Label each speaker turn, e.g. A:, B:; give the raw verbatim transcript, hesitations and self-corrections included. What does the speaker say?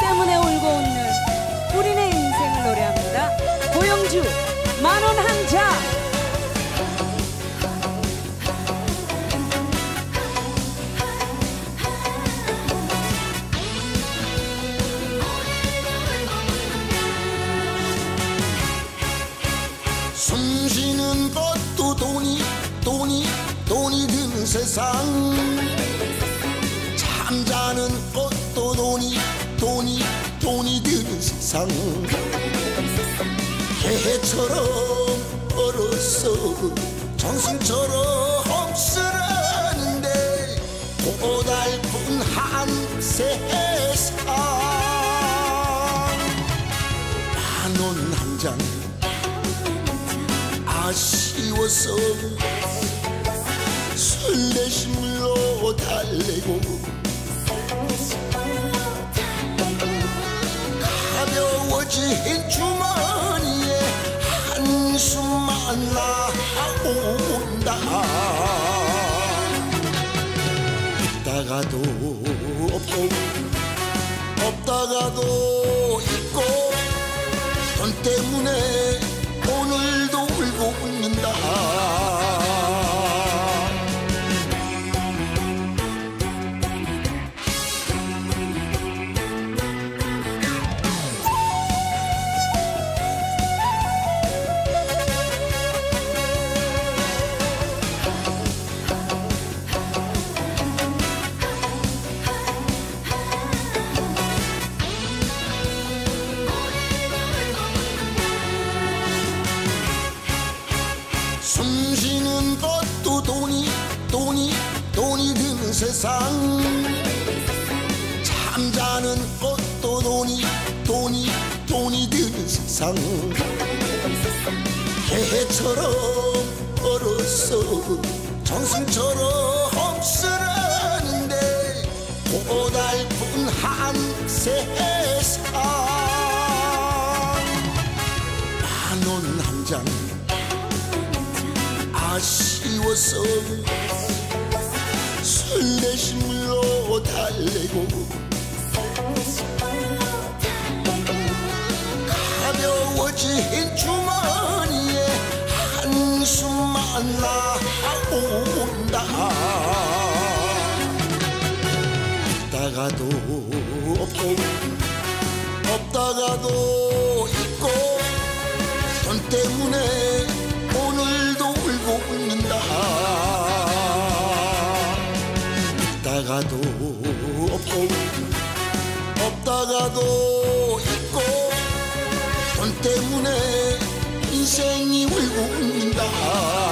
A: 때문에 울고 웃는 우리네 인생을 노래합니다. 고영주 만원 한 장.
B: 숨쉬는 것도 돈이 돈이 돈이 드는 세상, 잠자는 것도 돈이 돈이 돈이 드는 세상. 개처럼 얼었어 정승처럼 쓰라는데 고달픈 한 세상. 만원 한 장 아쉬워서 설레심으로 달래고 가벼워진 주머니에 한숨만 나온다. 있다가도 없고 없다가도 있고 돈 때문에 오늘도 울고 웃는다. 숨쉬는 것도 돈이 돈이 돈이 드는 세상, 잠자는 것도 돈이 돈이 돈이 드는 세상. 개처럼 얼었어 정승처럼 쓰라는데 고달픈 한 세상. 만원 한 장 아쉬워서 설레심으로 달래고 가벼워진 주머니에 한숨만 나온다. 있다가도 없고 없다가도 있고 돈 때문에 오늘도 울고 웃는다. 있다가도 없고 없다가도 있고 돈 때문에 인생이 울고 웃는다.